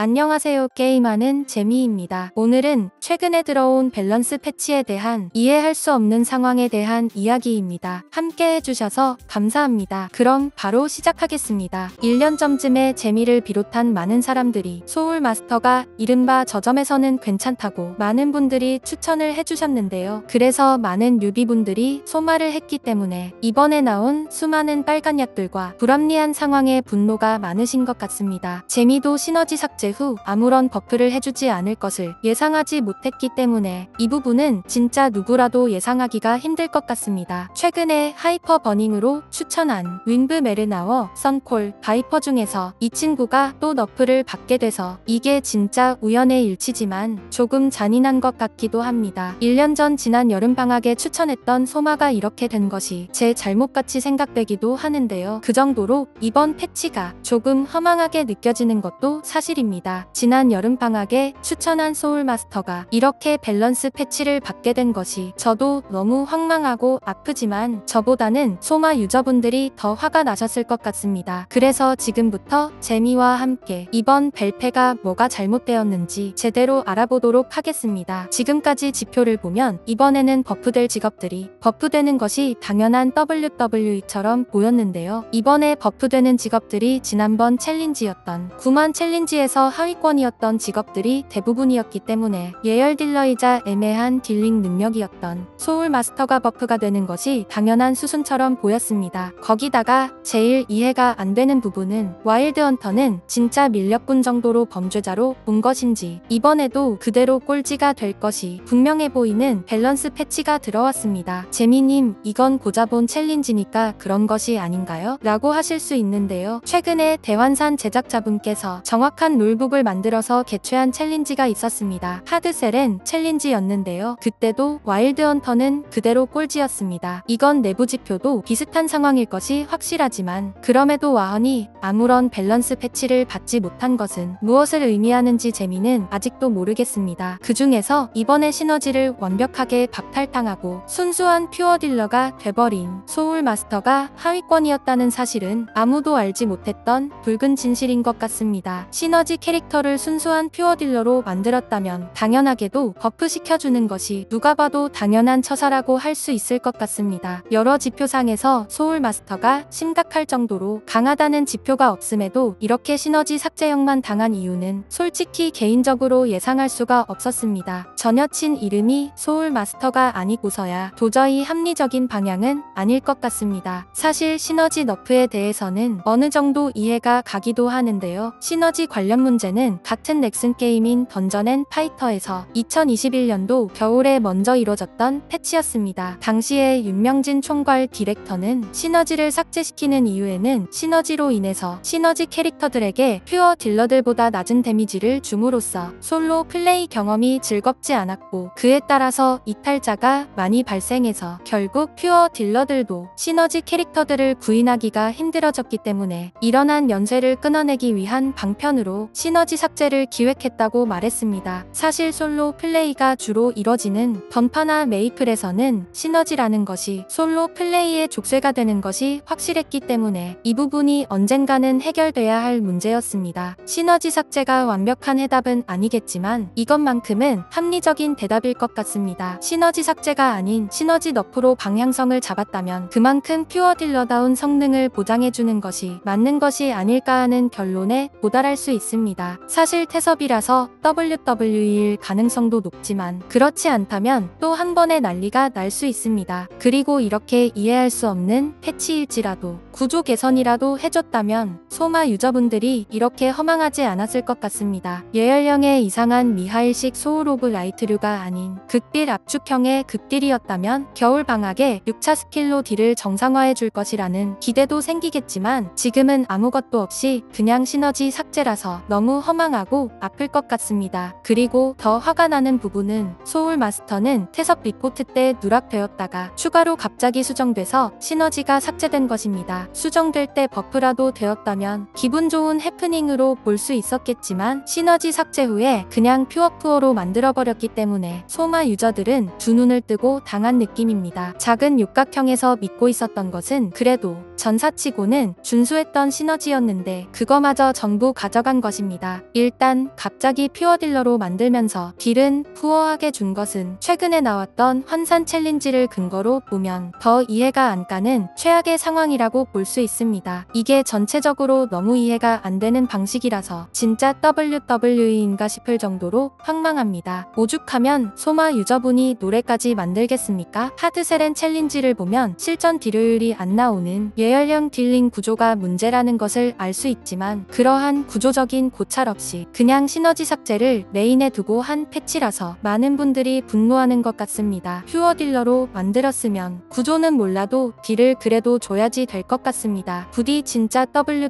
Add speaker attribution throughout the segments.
Speaker 1: 안녕하세요. 게임하는 재미입니다. 오늘은 최근에 들어온 밸런스 패치에 대한 이해할 수 없는 상황에 대한 이야기입니다. 함께 해주셔서 감사합니다. 그럼 바로 시작하겠습니다. 1년 전쯤에 재미를 비롯한 많은 사람들이 소울 마스터가 이른바 저점에서는 괜찮다고 많은 분들이 추천을 해주셨는데요. 그래서 많은 뉴비분들이 소마를 했기 때문에 이번에 나온 수많은 빨간 약들과 불합리한 상황에 분노가 많으신 것 같습니다. 재미도 시너지 삭제 후 아무런 버프를 해주지 않을 것을 예상하지 못했기 때문에 이 부분은 진짜 누구라도 예상하기가 힘들 것 같습니다. 최근에 하이퍼 버닝으로 추천한 윈브 메르나워, 선콜, 바이퍼 중에서 이 친구가 또 너프를 받게 돼서 이게 진짜 우연의 일치지만 조금 잔인한 것 같기도 합니다. 1년 전 지난 여름방학에 추천했던 소마가 이렇게 된 것이 제 잘못같이 생각되기도 하는데요. 그 정도로 이번 패치가 조금 허망하게 느껴지는 것도 사실입니다. 지난 여름방학에 추천한 소울마스터가 이렇게 밸런스 패치를 받게 된 것이 저도 너무 황망하고 아프지만 저보다는 소마 유저분들이 더 화가 나셨을 것 같습니다. 그래서 지금부터 재미와 함께 이번 벨패가 뭐가 잘못되었는지 제대로 알아보도록 하겠습니다. 지금까지 지표를 보면 이번에는 버프될 직업들이 버프되는 것이 당연한 WWE처럼 보였는데요. 이번에 버프되는 직업들이 지난번 챌린지였던 9만 챌린지에서 하위권이었던 직업들이 대부분이었기 때문에 예열 딜러이자 애매한 딜링 능력이었던 소울 마스터가 버프가 되는 것이 당연한 수순처럼 보였습니다. 거기다가 제일 이해가 안 되는 부분은 와일드 헌터는 진짜 밀렵꾼 정도로 범죄자로 본 것인지 이번에도 그대로 꼴찌가 될 것이 분명해 보이는 밸런스 패치가 들어왔습니다. 재미님, 이건 고자본 챌린지니까 그런 것이 아닌가요? 라고 하실 수 있는데요. 최근에 대환산 제작자분께서 정확한 룰북을 만들어서 개최한 챌린지가 있었습니다. 하드셀엔 챌린지였는데요. 그때도 와일드 헌터는 그대로 꼴찌였습니다. 이건 내부 지표도 비슷한 상황일 것이 확실하지만 그럼에도 와헌이 아무런 밸런스 패치를 받지 못한 것은 무엇을 의미하는지 재미는 아직도 모르겠습니다. 그 중에서 이번에 시너지를 완벽하게 박탈당하고 순수한 퓨어 딜러가 돼버린 소울 마스터가 하위권이었다는 사실은 아무도 알지 못했던 붉은 진실인 것 같습니다. 시너지 캐릭터를 순수한 퓨어 딜러로 만들었다면 당연하게도 버프 시켜주는 것이 누가 봐도 당연한 처사라고 할 수 있을 것 같습니다. 여러 지표상에서 소울 마스터가 심각할 정도로 강하다는 지표가 없음에도 이렇게 시너지 삭제형만 당한 이유는 솔직히 개인적으로 예상할 수가 없었습니다. 전 여친 이름이 소울 마스터가 아니고서야 도저히 합리적인 방향은 아닐 것 같습니다. 사실 시너지 너프에 대해서는 어느 정도 이해가 가기도 하는데요. 시너지 관련 문제는 같은 넥슨 게임인 던전 앤 파이터에서 2021년도 겨울에 먼저 이뤄졌던 패치였습니다. 당시에 윤명진 총괄 디렉터는 시너지를 삭제시키는 이유에는 시너지로 인해서 시너지 캐릭터들에게 퓨어 딜러들보다 낮은 데미지를 줌으로써 솔로 플레이 경험이 즐겁지 않았고 그에 따라서 이탈자가 많이 발생해서 결국 퓨어 딜러들도 시너지 캐릭터들을 구인하기가 힘들어졌기 때문에 일어난 연쇄를 끊어내기 위한 방편으로 시너지 삭제를 기획했다고 말했습니다. 사실 솔로 플레이가 주로 이뤄지는 던파나 메이플에서는 시너지라는 것이 솔로 플레이의 족쇄가 되는 것이 확실했기 때문에 이 부분이 언젠가는 해결돼야 할 문제였습니다. 시너지 삭제가 완벽한 해답은 아니겠지만 이것만큼은 합리적인 대답일 것 같습니다. 시너지 삭제가 아닌 시너지 너프로 방향성을 잡았다면 그만큼 퓨어 딜러다운 성능을 보장해주는 것이 맞는 것이 아닐까 하는 결론에 도달할 수 있습니다. 사실 태섭이라서 WWE일 가능성도 높지만 그렇지 않다면 또 한 번의 난리가 날 수 있습니다. 그리고 이렇게 이해할 수 없는 패치일지라도 구조 개선이라도 해줬다면 소마 유저분들이 이렇게 허망하지 않았을 것 같습니다. 예열형의 이상한 미하일식 소울 오브 라이트류가 아닌 극딜 압축형의 극딜이었다면 겨울방학에 6차 스킬로 딜을 정상화해줄 것이라는 기대도 생기겠지만 지금은 아무것도 없이 그냥 시너지 삭제라서 너무 허망하고 아플 것 같습니다. 그리고 더 화가 나는 부분은 소울 마스터는 태섭 리포트 때 누락되었다가 추가로 갑자기 수정돼서 시너지가 삭제된 것입니다. 수정될 때 버프라도 되었다면 기분 좋은 해프닝으로 볼 수 있었겠지만 시너지 삭제 후에 그냥 퓨어푸어로 만들어버렸기 때문에 소마 유저들은 두 눈을 뜨고 당한 느낌입니다. 작은 육각형에서 믿고 있었던 것은 그래도 전사치고는 준수했던 시너지였는데 그거마저 전부 가져간 것입니다. 일단 갑자기 퓨어딜러로 만들면서 딜은 푸어하게 준 것은 최근에 나왔던 환산 챌린지를 근거로 보면 더 이해가 안 가는 최악의 상황이라고 볼 수 있습니다. 이게 전체적으로 너무 이해가 안 되는 방식이라서 진짜 WWE인가 싶을 정도로 황망합니다. 오죽하면 소마 유저분이 노래까지 만들겠습니까? 하드셀엔 챌린지를 보면 실전 딜효율이 안 나오는 예열형 딜링 구조가 문제라는 것을 알 수 있지만 그러한 구조적인 고찰 없이 그냥 시너지 삭제를 메인에 두고 한 패치라서 많은 분들이 분노하는 것 같습니다. 퓨어 딜러로 만들었으면 구조는 몰라도 딜을 그래도 줘야지 될 것 같습니다. 부디 진짜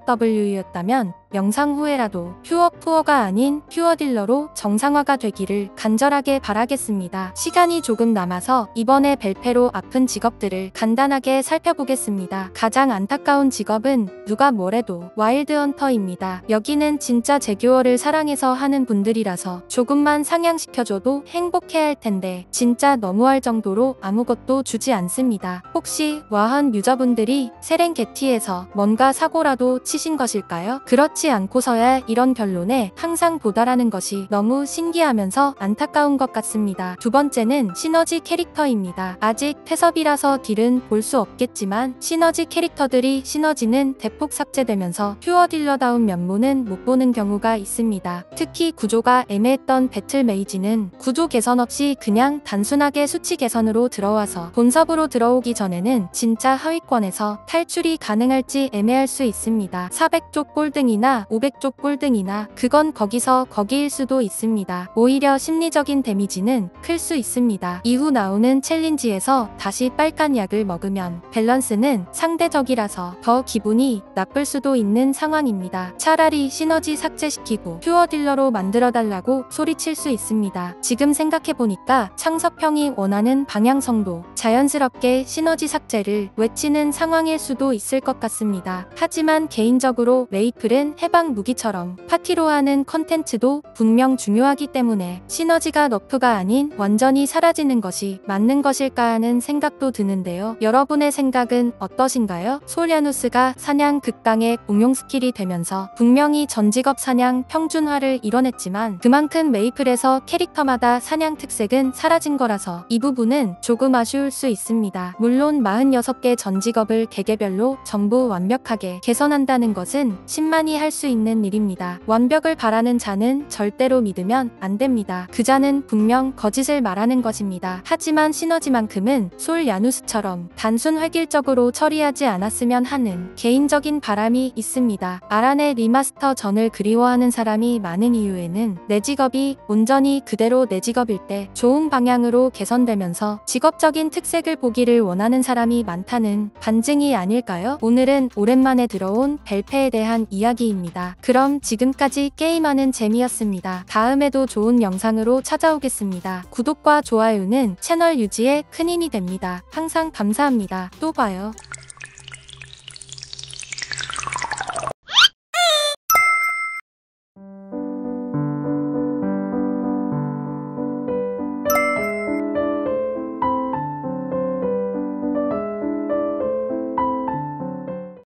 Speaker 1: WWE였다면 영상 후에라도 퓨어가 아닌 퓨어 딜러로 정상화가 되기를 간절하게 바라겠습니다. 시간이 조금 남아서 이번에 벨페로 아픈 직업들을 간단하게 살펴보겠습니다. 가장 안타까운 직업은 누가 뭐래도 와일드 헌터입니다. 여기는 진짜 제규어를 사랑해서 하는 분들이라서 조금만 상향시켜줘도 행복해할 텐데 진짜 너무할 정도로 아무것도 주지 않습니다. 혹시 와한 유저분들이 세렝게티에서 뭔가 사고라도 치신 것일까요? 그렇지 않고서야 이런 결론에 항상 도달하는 것이 너무 신기하면서 안타까운 것 같습니다. 두 번째는 시너지 캐릭터입니다. 아직 태섭이라서 딜은 볼 수 없겠지만 시너지 캐릭터들이 시너지는 대폭 삭제되면서 퓨어 딜러다운 면모는 못 보는 경우가 있습니다. 특히 구조가 애매했던 배틀 메이지는 구조 개선 없이 그냥 단순하게 수치 개선으로 들어와서 본섭으로 들어오기 전에는 진짜 하위권에서 탈출이 가능할지 애매할 수 있습니다. 400쪽 꼴등이나 500쪽 꼴등이나 그건 거기서 거기일 수도 있습니다. 오히려 심리적인 데미지는 클 수 있습니다. 이후 나오는 챌린지에서 다시 빨간 약을 먹으면 밸런스는 상대적이라서 더 기분이 나쁠 수도 있는 상황입니다. 차라리 시너지 삭제시키고 퓨어 딜러로 만들어달라고 소리칠 수 있습니다. 지금 생각해보니까 창섭형이 원하는 방향성도 자연스럽게 시너지 삭제를 외치는 상황일 수도 있을 것 같습니다. 하지만 개인적으로 메이플은 해방 무기처럼 파티로 하는 컨텐츠도 분명 중요하기 때문에 시너지가 너프가 아닌 완전히 사라지는 것이 맞는 것일까 하는 생각도 드는데요. 여러분의 생각은 어떠신가요? 솔야누스가 사냥 극강의 공용 스킬이 되면서 분명히 전직업 사냥 평준화를 이뤄냈지만 그만큼 메이플에서 캐릭터마다 사냥 특색은 사라진 거라서 이 부분은 조금 아쉬울 수 있습니다. 물론 46개 전직업을 개개별로 전부 완벽하게 개선한다는 것은 신만이 할 수 있는 일입니다. 완벽을 바라는 자는 절대로 믿으면 안 됩니다. 그 자는 분명 거짓을 말하는 것입니다. 하지만 시너지만큼은 솔 야누스처럼 단순 획일적으로 처리하지 않았으면 하는 개인적인 바람이 있습니다. 아란의 리마스터 전을 그리워하는 사람이 많은 이유에는 내 직업이 온전히 그대로 내 직업일 때 좋은 방향으로 개선되면서 직업적인 특색을 보기를 원하는 사람이 많다는 반증이 아닐까요? 오늘은 오랜만에 들어온 벨페에 대한 이야기입니다. 그럼 지금까지 게임하는 재미였습니다. 다음에도 좋은 영상으로 찾아오겠습니다. 구독과 좋아요는 채널 유지에 큰 힘이 됩니다. 항상 감사합니다. 또 봐요.